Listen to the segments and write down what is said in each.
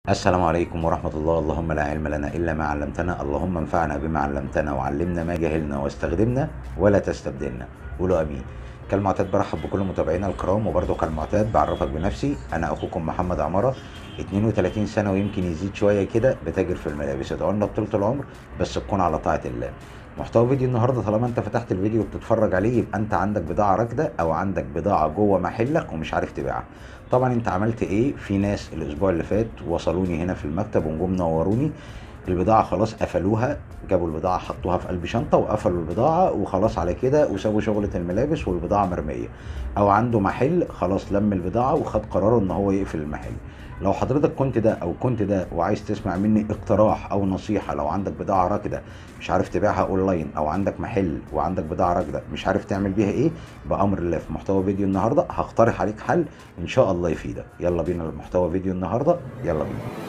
السلام عليكم ورحمة الله. اللهم لا علم لنا إلا ما علمتنا، اللهم انفعنا بما علمتنا وعلمنا ما جهلنا واستخدمنا ولا تستبدلنا. قولوا آمين. كالمعتاد برحب بكل متابعينا الكرام، وبرضه كالمعتاد بعرفك بنفسي. أنا أخوكم محمد عمارة، 32 سنة ويمكن يزيد شوية كده، بتاجر في الملابس. ادعوا لنا بطولة العمر بس تكون على طاعة الله. محتوى فيديو النهارده، طالما انت فتحت الفيديو وبتتفرج عليه يبقى انت عندك بضاعة راكدة او عندك بضاعة جوه محلك ومش عارف تبيعها. طبعا انت عملت ايه؟ في ناس الاسبوع اللي فات وصلوني هنا في المكتب ونجم نوروني البضاعة، خلاص قفلوها، جابوا البضاعة حطوها في قلب شنطة وقفلوا البضاعة وخلاص على كده، وسابوا شغلة الملابس والبضاعة مرمية. او عنده محل خلاص لم البضاعة وخد قراره ان هو يقفل المحل. لو حضرتك كنت ده او كنت ده وعايز تسمع مني اقتراح او نصيحة، لو عندك بضاعة راكدة مش عارف تبيعها اونلاين، او عندك محل وعندك بضاعة راكدة مش عارف تعمل بيها ايه، بأمر الله في محتوى فيديو النهاردة هقترح عليك حل ان شاء الله يفيدك. يلا بينا لمحتوى فيديو النهاردة، يلا بينا.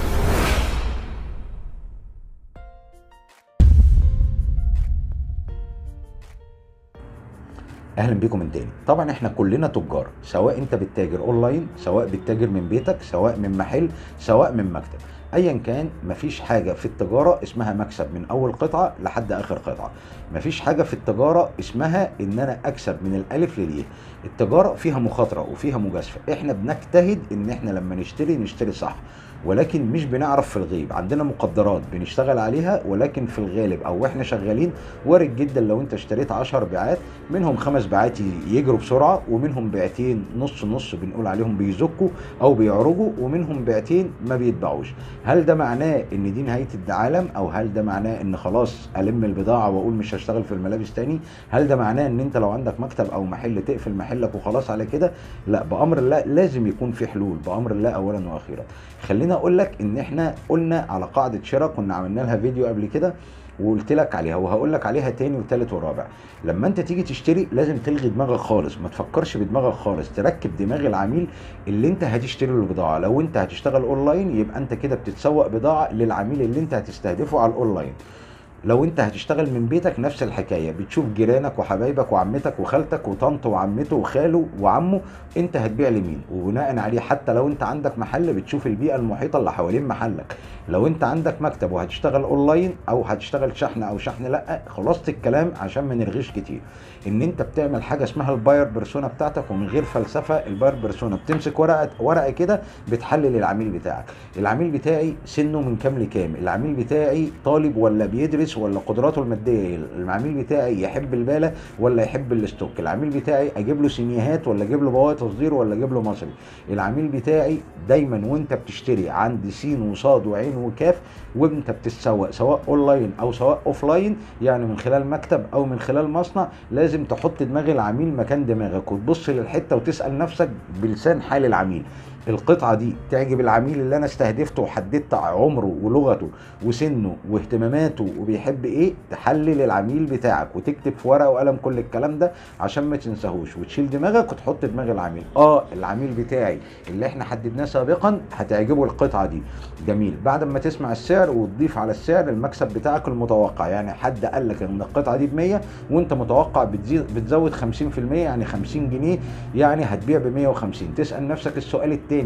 اهلا بيكم من تاني. طبعا احنا كلنا تجار، سواء انت بتتاجر اونلاين، سواء بتتاجر من بيتك، سواء من محل، سواء من مكتب، ايا كان. مفيش حاجه في التجاره اسمها مكسب من اول قطعه لحد اخر قطعه. مفيش حاجه في التجاره اسمها ان انا اكسب من الالف للياء. التجاره فيها مخاطره وفيها مجازفه. احنا بنجتهد ان احنا لما نشتري صح، ولكن مش بنعرف في الغيب. عندنا مقدرات بنشتغل عليها، ولكن في الغالب او واحنا شغالين وارد جدا لو انت اشتريت 10 بيعات، منهم 5 بيعات يجروا بسرعه، ومنهم بيعتين نص نص بنقول عليهم بيزكوا او بيعرجوا، ومنهم بيعتين ما بيتباعوش. هل ده معناه ان دي نهايه العالم؟ او هل ده معناه ان خلاص الم البضاعه واقول مش هشتغل في الملابس تاني؟ هل ده معناه ان انت لو عندك مكتب او محل تقفل محلك وخلاص على كده؟ لا، بامر الله لازم يكون في حلول، بامر الله اولا واخيرا. خليني اقول لك ان احنا قلنا على قاعده شراء، كنا عملنا لها فيديو قبل كده وقلت لك عليها وهقول لك عليها تاني وتالت ورابع. لما انت تيجي تشتري لازم تلغي دماغك خالص، ما تفكرش بدماغك خالص، تركب دماغ العميل اللي انت هتشتري له البضاعه. لو انت هتشتغل اونلاين يبقى انت كده بتتسوق بضاعه للعميل اللي انت هتستهدفه على الاونلاين. لو انت هتشتغل من بيتك نفس الحكايه، بتشوف جيرانك وحبايبك وعمتك وخالتك وطنط وعمته وخاله وعمه انت هتبيع لمين، وبناء عليه حتى لو انت عندك محل بتشوف البيئه المحيطه اللي حوالين محلك. لو انت عندك مكتب وهتشتغل اونلاين او هتشتغل شحن او شحن، لا، خلاصه الكلام عشان ما نرغيش كتير، ان انت بتعمل حاجه اسمها الباير بيرسونا بتاعتك، ومن غير فلسفه. الباير بيرسونا بتمسك ورقه كده بتحلل العميل بتاعك. العميل بتاعي سنه من كام لكام، العميل بتاعي طالب ولا بيدرس ولا قدراته الماديه، العميل بتاعي يحب الباله ولا يحب الاستوك، العميل بتاعي اجيب له سينيهات ولا اجيب له بواقي تصدير ولا اجيب له مصري. العميل بتاعي دايما وانت بتشتري عند سين وصاد وعين وكاف، وانت بتتسوق سواء اونلاين او سواء اوفلاين، يعني من خلال مكتب او من خلال مصنع، لازم تحط دماغ العميل مكان دماغك وتبص للحته وتسال نفسك بلسان حال العميل: القطعه دي تعجب العميل اللي انا استهدفته وحددت عمره ولغته وسنه واهتماماته وبيحب ايه؟ تحلل العميل بتاعك وتكتب في ورقه وقلم كل الكلام ده عشان ما تنساهوش، وتشيل دماغك وتحط دماغ العميل. العميل بتاعي اللي احنا حددناه سابقا هتعجبه القطعه دي. جميل. بعد ما تسمع السعر وتضيف على السعر المكسب بتاعك المتوقع، يعني حد قال لك ان القطعه دي ب 100 وانت متوقع بتزود 50%، يعني 50 جنيه، يعني هتبيع ب 150. تسال نفسك السؤال التاني: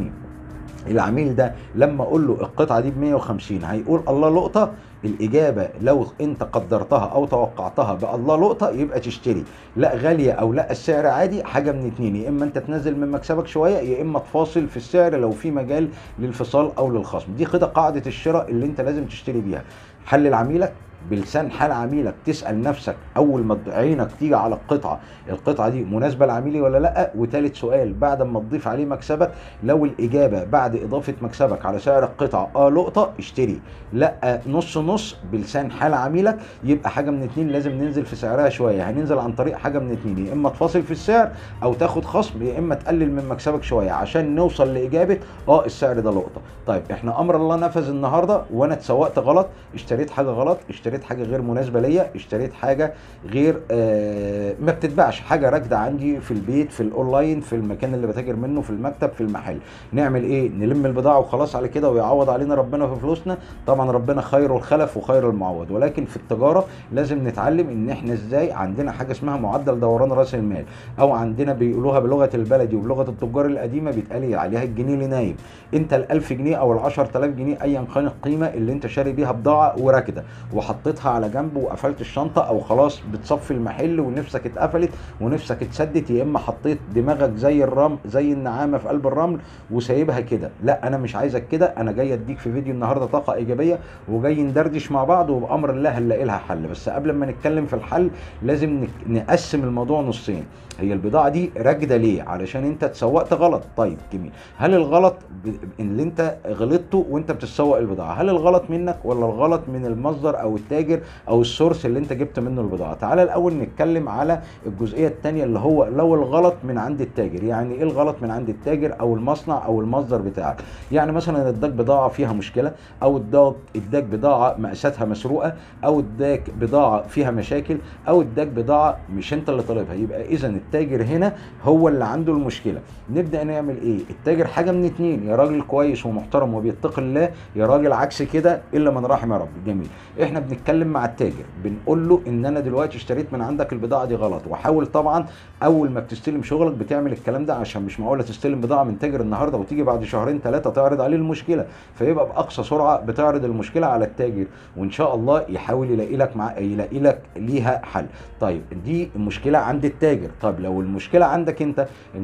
العميل ده لما اقول له القطعه دي ب 150 هيقول الله لقطه؟ الاجابه لو انت قدرتها او توقعتها بالله لقطه يبقى تشتري. لا غاليه او لا السعر عادي، حاجه من اتنين: يا اما انت تنزل من مكسبك شويه، يا اما تفاصل في السعر لو في مجال للفصال او للخصم. دي كده قاعده الشراء اللي انت لازم تشتري بيها. حلل عميلك بلسان حال عميلك، تسال نفسك اول ما عينك تيجي على القطعه دي مناسبه لعميلي ولا لا. وتالت سؤال بعد ما تضيف عليه مكسبك، لو الاجابه بعد اضافه مكسبك على سعر القطعه لقطه، اشتري. لا نص نص بلسان حال عميلك، يبقى حاجه من اتنين: لازم ننزل في سعرها شويه. هننزل عن طريق حاجه من اتنين: يا اما تفاصل في السعر او تاخد خصم، يا اما تقلل من مكسبك شويه عشان نوصل لاجابه السعر ده لقطه. طيب احنا امر الله نفذ النهارده وانا اتسوقت غلط، اشتريت حاجه غلط، اشتريت اشتريت حاجه غير مناسبه ليا، اشتريت حاجه غير ما بتتباعش، حاجه راكده عندي في البيت، في الاونلاين، في المكان اللي بتاجر منه، في المكتب، في المحل. نعمل ايه؟ نلم البضاعه وخلاص على كده ويعوض علينا ربنا في فلوسنا؟ طبعا ربنا خير الخلف وخير المعوض. ولكن في التجاره لازم نتعلم ان احنا ازاي عندنا حاجه اسمها معدل دوران راس المال، او عندنا بيقولوها بلغه البلدي وبلغه التجار القديمه بيتقال عليها الجنيه اللي نايم. انت ال 1000 جنيه او ال 10000 جنيه ايا كان القيمه اللي انت شاري بيها بضاعه وراكده وحطيتها على جنب وقفلت الشنطه، او خلاص بتصفي المحل ونفسك اتقفلت ونفسك اتسدت، يا اما حطيت دماغك زي الرمل، زي النعامه في قلب الرمل وسايبها كده. لا، انا مش عايزك كده. انا جاي اديك في فيديو النهارده طاقه ايجابيه، وجاي ندردش مع بعض، وبامر الله هنلاقي لها حل. بس قبل ما نتكلم في الحل لازم نقسم الموضوع نصين. هي البضاعه دي راكده ليه؟ علشان انت اتسوقت غلط. طيب جميل. هل الغلط اللي انت غلطته وانت بتتسوق البضاعه، هل الغلط منك ولا الغلط من المصدر او التاجر او السورس اللي انت جبت منه البضاعه؟ تعالى الاول نتكلم على الجزئيه الثانيه، اللي هو لو الغلط من عند التاجر. يعني ايه الغلط من عند التاجر او المصنع او المصدر بتاعك؟ يعني مثلا اداك بضاعه فيها مشكله، او اداك بضاعه مقاساتها مسروقه، او اداك بضاعه فيها مشاكل، او اداك بضاعه مش انت اللي طالبها. يبقى اذا التاجر هنا هو اللي عنده المشكله. نبدا نعمل ايه؟ التاجر حاجه من اتنين: يا راجل كويس ومحترم وبيتقي الله، يا راجل عكس كده الا من رحم ربي. جميل. احنا بنتكلم مع التاجر بنقول له ان انا دلوقتي اشتريت من عندك البضاعه دي غلط. وحاول طبعا اول ما بتستلم شغلك بتعمل الكلام ده، عشان مش معقوله تستلم بضاعه من تاجر النهارده وتيجي بعد شهرين ثلاثه تعرض عليه المشكله. فيبقى باقصى سرعه بتعرض المشكله على التاجر، وان شاء الله يحاول يلاقي لك ليها حل. طيب دي المشكله عند التاجر. طب لو المشكله عندك انت،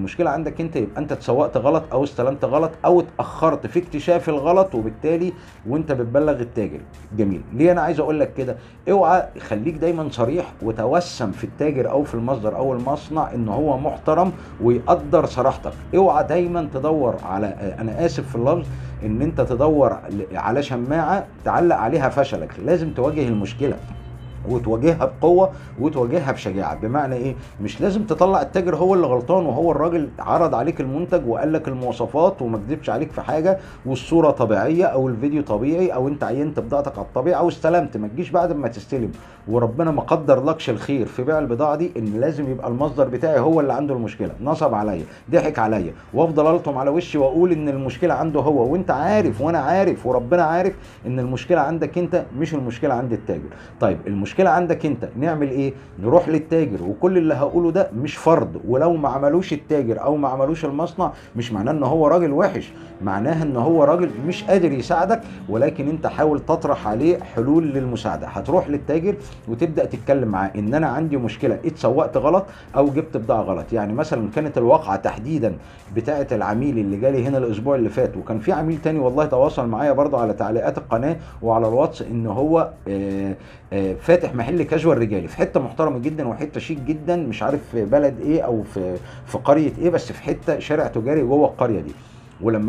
يبقى انت اتسوقت غلط او استلمت غلط او اتاخرت في اكتشاف الغلط، وبالتالي وانت بتبلغ التاجر. جميل. ليه انا عايز اقول لك كده؟ اوعى، خليك دايما صريح وتوسم في التاجر او في المصدر او المصنع ان هو محترم ويقدر صراحتك. اوعى دايما تدور على، انا اسف في اللفظ، ان انت تدور على شماعه تعلق عليها فشلك. لازم تواجه المشكله وتواجهها بقوه وتواجهها بشجاعه. بمعنى ايه؟ مش لازم تطلع التاجر هو اللي غلطان، وهو الراجل عرض عليك المنتج وقال لك المواصفات وما كذبش عليك في حاجه، والصوره طبيعيه او الفيديو طبيعي، او انت عينت بضاعتك على الطبيعه او استلمت. ما تجيش بعد ما تستلم وربنا ما قدر لكش الخير في بيع البضاعه دي ان لازم يبقى المصدر بتاعي هو اللي عنده المشكله. نصب عليا، ضحك عليا، وافضل الطم على وشي واقول ان المشكله عنده هو، وانت عارف وانا عارف وربنا عارف ان المشكله عندك انت مش المشكله عند التاجر. طيب المشكله عندك انت، نعمل ايه؟ نروح للتاجر. وكل اللي هقوله ده مش فرض، ولو ما عملوش التاجر او ما عملوش المصنع مش معناه ان هو راجل وحش، معناها ان هو راجل مش قادر يساعدك. ولكن انت حاول تطرح عليه حلول للمساعده. هتروح للتاجر وتبدا تتكلم معاه ان انا عندي مشكله، اتسوقت غلط او جبت بضاعه غلط. يعني مثلا كانت الواقعه تحديدا بتاعه العميل اللي جالي هنا الاسبوع اللي فات، وكان في عميل تاني والله تواصل معايا برضه على تعليقات القناه وعلى الواتس ان هو فاتح محل كاجوال رجالي في حته محترمه جدا وحته شيك جدا، مش عارف في بلد ايه او في قريه ايه، بس في حته شارع تجاري جوه القريه دي. ولما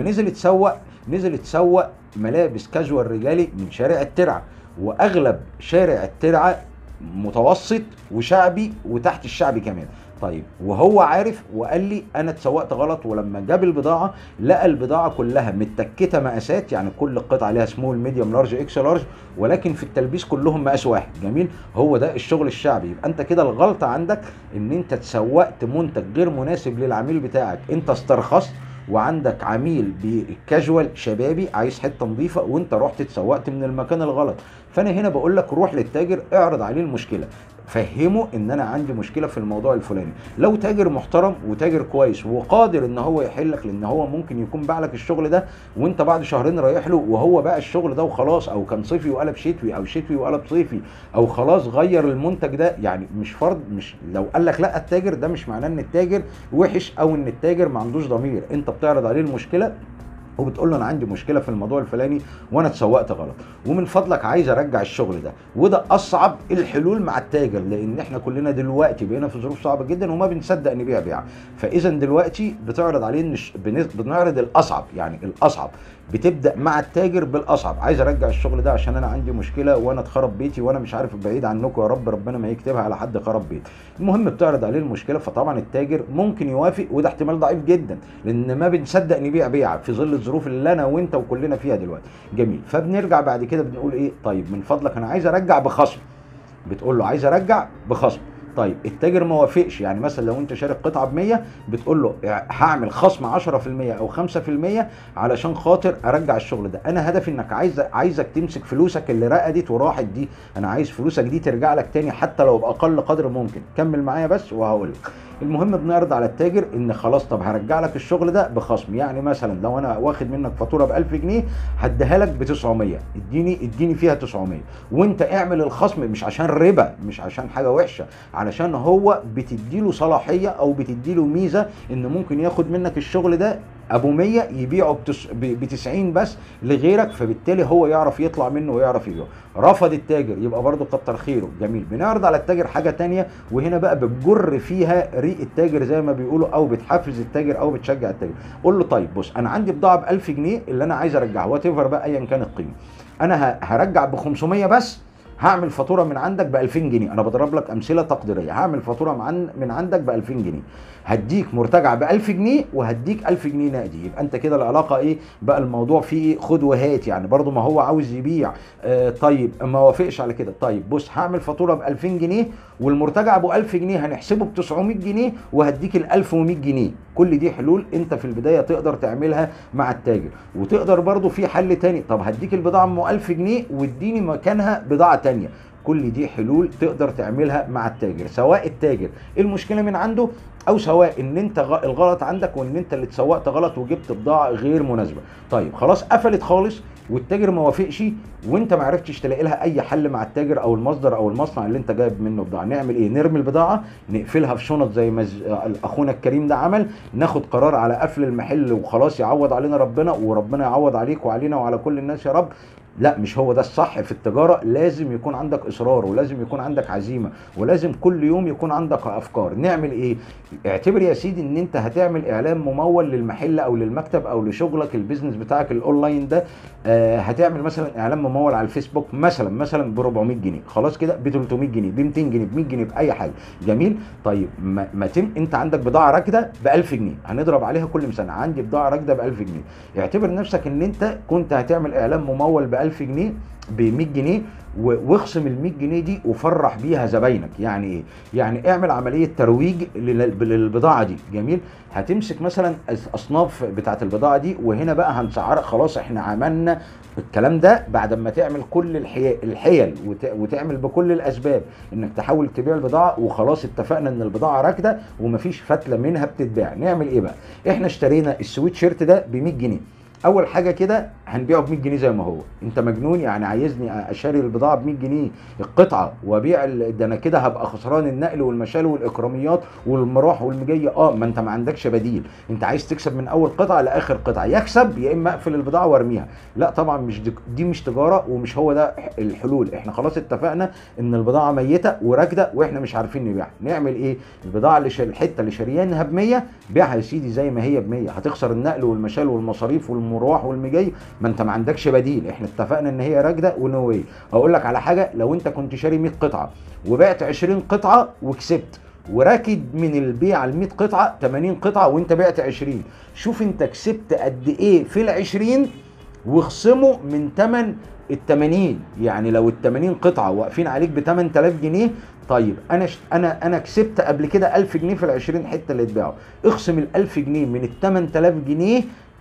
نزل يتسوق ملابس كاجوال رجالي من شارع الترعه، واغلب شارع الترعه متوسط وشعبي وتحت الشعبي كمان. طيب وهو عارف وقال لي انا اتسوقت غلط. ولما جاب البضاعه لقى البضاعه كلها متكته مقاسات، يعني كل قطعه عليها سمول ميديوم لارج اكس لارج، ولكن في التلبيس كلهم مقاس واحد. جميل. هو ده الشغل الشعبي. يبقى انت كده الغلطه عندك ان انت اتسوقت منتج غير مناسب للعميل بتاعك. انت استرخصت وعندك عميل بالكاجوال شبابي عايز حته نظيفه، وانت رحت اتسوقت من المكان الغلط. فانا هنا بقول لك روح للتاجر، اعرض عليه المشكله، فهمه ان انا عندي مشكله في الموضوع الفلاني. لو تاجر محترم وتاجر كويس وقادر ان هو يحلك، لان هو ممكن يكون باع لك الشغل ده وانت بعد شهرين رايح له وهو باع الشغل ده وخلاص، او كان صيفي وقلب شتوي، او شتوي وقلب صيفي، او خلاص غير المنتج ده. يعني مش فرض، مش لو قال لك لا التاجر ده مش معناه ان التاجر وحش او ان التاجر ما عندوش ضمير. انت بتعرض عليه المشكله وبتقول له انا عندي مشكله في الموضوع الفلاني وانا اتسوقت غلط، ومن فضلك عايز ارجع الشغل ده. وده اصعب الحلول مع التاجر، لان احنا كلنا دلوقتي بقينا في ظروف صعبه جدا وما بنصدق نبيع بيع. فاذا دلوقتي بتعرض عليه بنعرض الاصعب، يعني الاصعب بتبدا مع التاجر بالاصعب، عايز ارجع الشغل ده عشان انا عندي مشكله وانا اتخرب بيتي وانا مش عارف، بعيد عنكم يا رب، ربنا ما يكتبها على حد خرب بيت. المهم بتعرض عليه المشكله، فطبعا التاجر ممكن يوافق، وده احتمال ضعيف جدا لان ما بنصدق نبيع بيعه في ظل الظروف اللي انا وانت وكلنا فيها دلوقتي. جميل. فبنرجع بعد كده بنقول ايه، طيب من فضلك انا عايز ارجع بخصم. بتقول له عايز ارجع بخصم. طيب التاجر ما وافقش، يعني مثلا لو انت شارك قطعه ب 100 بتقول له هعمل خصم 10% او 5% علشان خاطر ارجع الشغل ده. انا هدفي انك عايزك تمسك فلوسك اللي رقدت وراحت دي، انا عايز فلوسك دي ترجع لك تاني حتى لو باقل قدر ممكن. كمل معايا بس وهقول لك. المهم بنعرض على التاجر ان خلاص طب هرجع لك الشغل ده بخصم، يعني مثلا لو انا واخد منك فاتوره ب 1000 جنيه هديها لك ب 900، اديني فيها 900، وانت اعمل الخصم مش عشان ربا، مش عشان حاجه وحشه، علشان هو بتديله صلاحيه او بتديله ميزه ان ممكن ياخد منك الشغل ده ابو 100 يبيعه ب 90 بس لغيرك، فبالتالي هو يعرف يطلع منه ويعرف يبيعه. رفض التاجر يبقى برضه كتر خيره. جميل. بنعرض على التاجر حاجه تانية، وهنا بقى بتجر فيها ريق التاجر زي ما بيقولوا، او بتحفز التاجر او بتشجع التاجر. قول له طيب بص، انا عندي بضاعه ب 1000 جنيه اللي انا عايز ارجعها، وات ايفر بقى ايا كان القيمه، انا هرجع ب 500 بس، هعمل فاتوره من عندك ب 2000 جنيه، انا بضرب لك امثله تقديريه، هعمل فاتوره من عندك ب 2000 جنيه، هديك مرتجع ب 1000 جنيه وهديك 1000 جنيه نقدي. يبقى انت كده العلاقه ايه بقى، الموضوع فيه ايه، خد وهات يعني، برضو ما هو عاوز يبيع. طيب ما وافقش على كده، طيب بص هعمل فاتوره ب 2000 جنيه والمرتجع ابو 1000 جنيه هنحسبه ب 900 جنيه وهديك ال 1100 جنيه. كل دي حلول انت في البدايه تقدر تعملها مع التاجر. وتقدر برضو في حل تاني، طب هديك البضاعه ام 1000 جنيه واديني مكانها بضاعه تانيه. كل دي حلول تقدر تعملها مع التاجر، سواء التاجر المشكله من عنده، او سواء ان انت الغلط عندك وان انت اللي اتسوقت غلط وجبت بضاعه غير مناسبه. طيب خلاص قفلت خالص والتاجر ما وافقش وانت ما عرفتش تلاقي لها اي حل مع التاجر او المصدر او المصنع اللي انت جايب منه بضاعه، نعمل ايه؟ نرمي البضاعه، نقفلها في شنط زي ما اخونا الكريم ده عمل، ناخد قرار على قفل المحل وخلاص، يعوض علينا ربنا وربنا يعوض عليك وعلينا وعلى كل الناس يا رب. لا، مش هو ده الصح في التجارة. لازم يكون عندك إصرار ولازم يكون عندك عزيمة ولازم كل يوم يكون عندك أفكار. نعمل إيه؟ اعتبر يا سيدي إن أنت هتعمل إعلان ممول للمحل أو للمكتب أو لشغلك البيزنس بتاعك الأونلاين ده. هتعمل مثلا إعلان ممول على الفيسبوك مثلا ب 400 جنيه، خلاص كده ب 300 جنيه ب 200 جنيه ب 100 جنيه بأي حاجة. جميل. طيب أنت عندك بضاعة راكدة ب 1000 جنيه، هنضرب عليها كل مثال، عندي بضاعة راكدة ب 1000 جنيه. اعتبر نفسك إن أنت كنت هتعمل إعلان ممول ب 1000 جنيه ب 100 جنيه واخصم ال 100 جنيه دي وفرح بيها زباينك. يعني ايه؟ يعني اعمل عمليه ترويج للبضاعه دي. جميل. هتمسك مثلا اصناف بتاعه البضاعه دي وهنا بقى هنسعرها. خلاص احنا عملنا الكلام ده بعد ما تعمل كل الحيل وتعمل بكل الاسباب انك تحاول تبيع البضاعه، وخلاص اتفقنا ان البضاعه راكده ومفيش فتله منها بتتباع. نعمل ايه بقى؟ احنا اشترينا السويت شيرت ده ب 100 جنيه. اول حاجه كده هنبيعه ب 100 جنيه زي ما هو. انت مجنون يعني؟ عايزني اشتري البضاعه ب 100 جنيه القطعه وابيع ده؟ انا كده هبقى خسران النقل والمشال والاكراميات والمروح والمجيه. ما انت ما عندكش بديل، انت عايز تكسب من اول قطعه لاخر قطعه، يكسب يا اما اقفل البضاعه وارميها. لا طبعا مش دي مش تجاره ومش هو ده الحلول. احنا خلاص اتفقنا ان البضاعه ميته وراكده واحنا مش عارفين نبيعها. نعمل ايه؟ البضاعه الحته اللي شاريينها ب 100 بيعها يا سيدي زي ما هي ب 100. هتخسر النقل والمشال والمصاريف والمروح والمجي، ما انت ما عندكش بديل. احنا اتفقنا ان هي راكده ونو واي. اقول لك على حاجه، لو انت كنت شاري 100 قطعه وبعت 20 قطعه وكسبت، وراكد من البيع ال 100 قطعه 80 قطعه وانت بعت 20، شوف انت كسبت قد ايه في ال 20 واخصمه من ثمن ال 80. يعني لو ال 80 قطعه واقفين عليك ب 8000 جنيه، طيب انا كسبت قبل كده 1000 جنيه في ال 20 حته اللي اتباعوا، اخصم ال 1000 جنيه من ال 8000 جنيه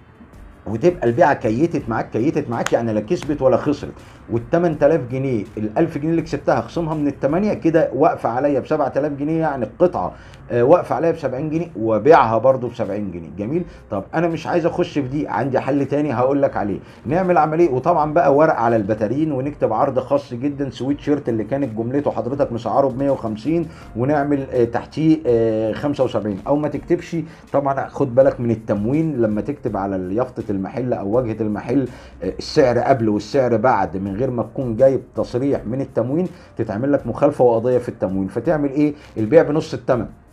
وتبقى البيعه كيتت معاك يعني لا كسبت ولا خسرت. وال 8000 جنيه ال 1000 جنيه اللي كسبتها اخصمها من الثمانيه كده واقفه عليا ب 7000 جنيه، يعني القطعه واقفه عليا ب 70 جنيه وبيعها برده ب 70 جنيه. جميل. طب انا مش عايز اخش في دي، عندي حل تاني هقول لك عليه. نعمل عمليه، وطبعا بقى ورق على البتارين ونكتب عرض خاص جدا، سويت شيرت اللي كانت جملته حضرتك مسعره ب 150 ونعمل تحتيه 75، او ما تكتبش. طبعا خد بالك من التموين لما تكتب على يافطه المحل او واجهه المحل السعر قبل والسعر بعد من غير ما تكون جايب تصريح من التموين، تتعمل لك مخالفه وقضيه في التموين. فتعمل ايه؟ البيع بنص الثمن.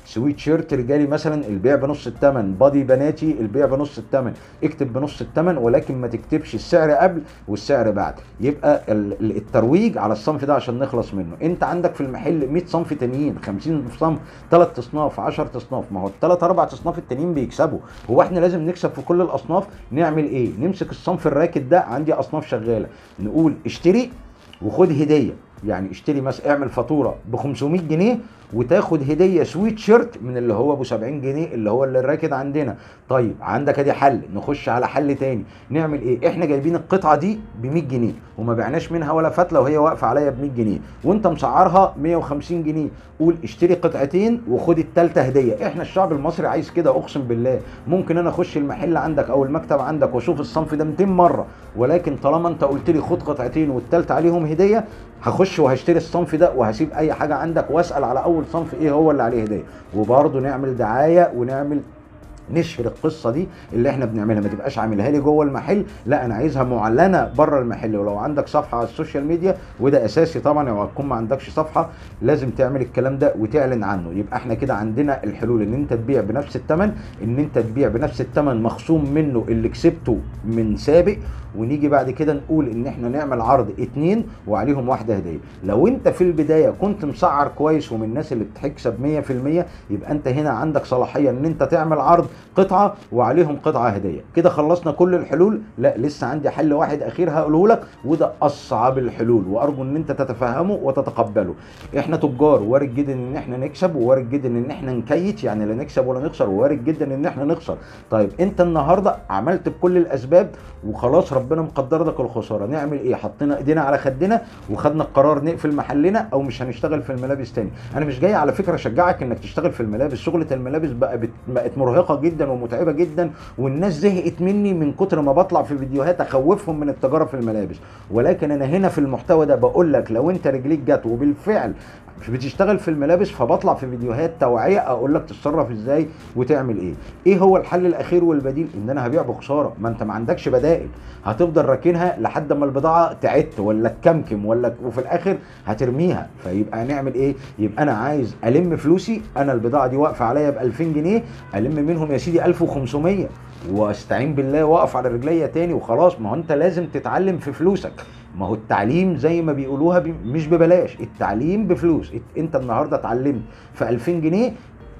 سويت شيرت رجالي مثلا البيع بنص الثمن، بادي بناتي البيع بنص الثمن، اكتب بنص الثمن، ولكن ما تكتبش السعر قبل والسعر بعد. يبقى الترويج على الصنف ده عشان نخلص منه. انت عندك في المحل 100 صنف تانيين، 50 صنف، 3 اصناف، 10 اصناف، ما هو الثلاث اربع اصناف التانيين بيكسبوا. هو احنا لازم نكسب في كل الاصناف؟ نعمل ايه؟ نمسك الصنف الراكد ده، عندي اصناف شغاله، نقول اشتري وخد هديه. يعني اشتري مثلا، اعمل فاتوره ب 500 جنيه وتاخد هديه سويت شيرت من اللي هو ابو 70 جنيه اللي هو اللي الراكد عندنا. طيب عندك ادي حل، نخش على حل تاني. نعمل ايه؟ احنا جايبين القطعه دي ب 100 جنيه وما بعناش منها ولا فتله، وهي واقفه عليا ب 100 جنيه وانت مسعرها 150 جنيه. قول اشتري قطعتين وخد الثالثه هديه. احنا الشعب المصري عايز كده، اقسم بالله. ممكن انا اخش المحل عندك او المكتب عندك واشوف الصنف ده 200 مره، ولكن طالما انت قلت لي خد قطعتين والثالثه عليهم هديه، هخش وهشتري الصنف ده وهسيب اي حاجه عندك واسال على اول صنف ايه هو اللي عليه هديه. وبرضه نعمل دعايه ونعمل نشهر القصه دي اللي احنا بنعملها. ما تبقاش عاملها لي جوه المحل، لا انا عايزها معلنه بره المحل. ولو عندك صفحه على السوشيال ميديا، وده اساسي طبعا، لو هتكون ما عندكش صفحه لازم تعمل الكلام ده وتعلن عنه. يبقى احنا كده عندنا الحلول، ان انت تبيع بنفس الثمن، ان انت تبيع بنفس الثمن مخصوم منه اللي كسبته من سابق، ونيجي بعد كده نقول ان احنا نعمل عرض 2 وعليهم واحده هديه. لو انت في البدايه كنت مسعر كويس ومن الناس اللي بتكسب 100%، يبقى انت هنا عندك صلاحيه ان انت تعمل عرض قطعه وعليهم قطعه هديه. كده خلصنا كل الحلول؟ لا، لسه عندي حل واحد اخير هقوله لك، وده اصعب الحلول، وارجو ان انت تتفهمه وتتقبله. احنا تجار، وارد جدا ان احنا نكسب، ووارد جدا ان احنا نكيت، يعني لا نكسب ولا نخسر، ووارد جدا ان احنا نخسر. طيب انت النهارده عملت بكل الاسباب وخلاص ربنا مقدر لك الخساره، نعمل ايه؟ حطينا ايدينا على خدنا وخدنا القرار نقفل محلنا او مش هنشتغل في الملابس تاني. انا مش جاي على فكره اشجعك انك تشتغل في الملابس، شغله الملابس بقت مرهقه جدا ومتعبه جدا، والناس زهقت مني من كتر ما بطلع في فيديوهات اخوفهم من التجاره في الملابس. ولكن انا هنا في المحتوى ده بقول لك لو انت رجليك جت وبالفعل بتشتغل في الملابس، فبطلع في فيديوهات توعيه اقول لك تتصرف ازاي وتعمل ايه. ايه هو الحل الاخير والبديل؟ ان انا هبيع بخساره. ما انت ما عندكش بدائل، هتفضل راكنها لحد ما البضاعه تعت ولا تكمكم وفي الاخر هترميها. فيبقى هنعمل ايه؟ يبقى انا عايز الم فلوسي. انا البضاعه دي واقفه عليا ب 2000 جنيه، الم منهم يا سيدي 1500 واستعين بالله واقف على رجليا تاني وخلاص. ما هو انت لازم تتعلم في فلوسك. ما هو التعليم زي ما بيقولوها مش ببلاش، التعليم بفلوس. انت النهارده اتعلمت في 2000 جنيه،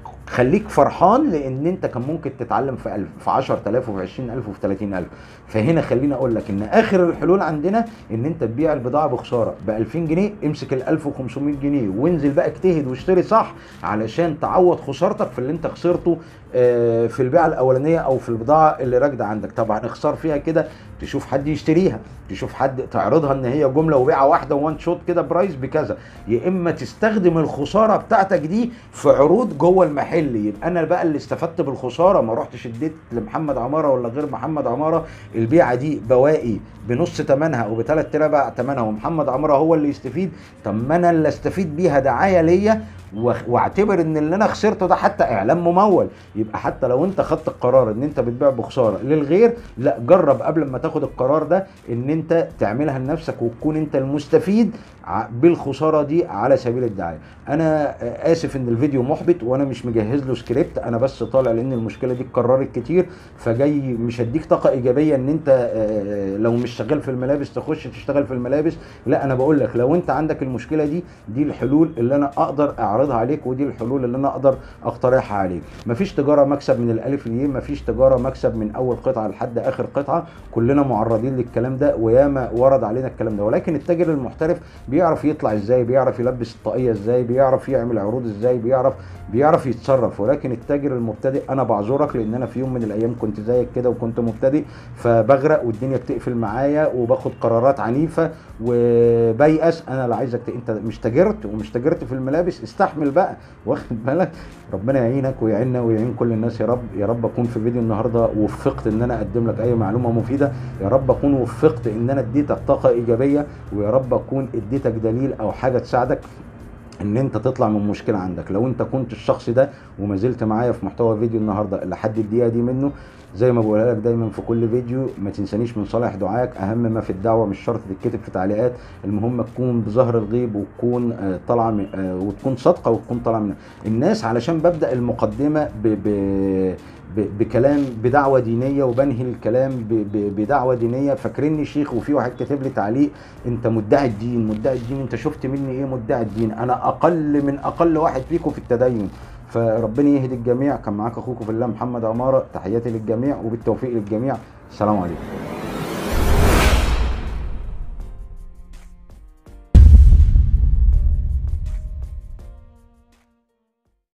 خليك فرحان، لان انت كان ممكن تتعلم في 1000، في 10000 وفي 20000 وفي 30000. فهنا خليني اقول لك ان اخر الحلول عندنا ان انت تبيع البضاعه بخساره ب 2000 جنيه، امسك ال 1500 جنيه وانزل بقى اجتهد واشتري صح علشان تعوض خسارتك في اللي انت خسرته في البيعه الاولانيه او في البضاعه اللي راكده عندك. طبعا اخسار فيها كده، تشوف حد يشتريها، تشوف حد تعرضها ان هي جمله وبيعه واحده وان شوت كده برايس بكذا، يا اما تستخدم الخساره بتاعتك دي في عروض جوه المحل. يبقى انا بقى اللي استفدت بالخساره، ما رحتش اديت لمحمد عماره ولا غير محمد عماره البيعه دي بواقي بنص ثمنها او بثلاث ارباع ثمنها ومحمد عماره هو اللي يستفيد. طب ما انا اللي استفيد بيها دعايه ليا، واعتبر ان اللي انا خسرته ده حتى اعلان ممول. يبقى حتى لو انت خدت القرار ان انت بتبيع بخساره للغير، لا، جرب قبل ما تاخد القرار ده ان انت تعملها لنفسك وتكون انت المستفيد بالخساره دي على سبيل الدعايه. انا اسف ان الفيديو محبط وانا مش مجهز له سكريبت، انا بس طالع لان المشكله دي اتكررت كتير، فجاي مش هديك طاقه ايجابيه ان انت لو مش شغال في الملابس تخش تشتغل في الملابس. لا، انا بقول لك لو انت عندك المشكله دي الحلول اللي انا اقدر اعرضها عليك، ودي الحلول اللي انا اقدر اقترحها عليك. مفيش تجاره مكسب من الالف للياء، مفيش تجاره مكسب من اول قطعه لحد اخر قطعه، كلنا معرضين للكلام ده وياما ورد علينا الكلام ده. ولكن التاجر المحترف بيعرف يطلع ازاي، بيعرف يلبس الطاقيه ازاي، بيعرف يعمل عروض ازاي، بيعرف يتصرف. ولكن التاجر المبتدئ انا بعذرك، لان انا في يوم من الايام كنت زيك كده وكنت مبتدئ، فبغرق والدنيا بتقفل معايا وباخد قرارات عنيفه وبيأس. انا لا عايزك انت مش تاجرت في الملابس، استحمل بقى، واخد بالك؟ ربنا يعينك ويعيننا ويعين كل الناس يا رب. يا رب اكون في فيديو النهارده وفقت ان انا اقدم لك اي معلومه مفيده، يا رب اكون وفقت ان انا اديتك طاقه ايجابيه، ويا رب اكون اديتك دليل او حاجه تساعدك ان انت تطلع من مشكله عندك. لو انت كنت الشخص ده وما زلت معايا في محتوى فيديو النهارده لحد الدقيقه دي منه، زي ما بقولها لك دايما في كل فيديو، ما تنسانيش من صالح دعاك. اهم ما في الدعوه مش شرط تتكتب في تعليقات، المهم تكون بظهر الغيب، وتكون طالعه وتكون صادقه، وتكون طالعه من الناس. علشان ببدا المقدمه بكلام بدعوه دينيه، وبنهي الكلام بدعوه دينيه. فاكرني شيخ، وفي واحد كاتب لي تعليق: انت مدعي الدين، مدعي الدين، انت شفت مني ايه مدعي الدين؟ انا اقل من اقل واحد فيكم في التدين. فربنا يهدي الجميع. كان معاك اخوكم في الله محمد عماره، تحياتي للجميع وبالتوفيق للجميع. السلام عليكم.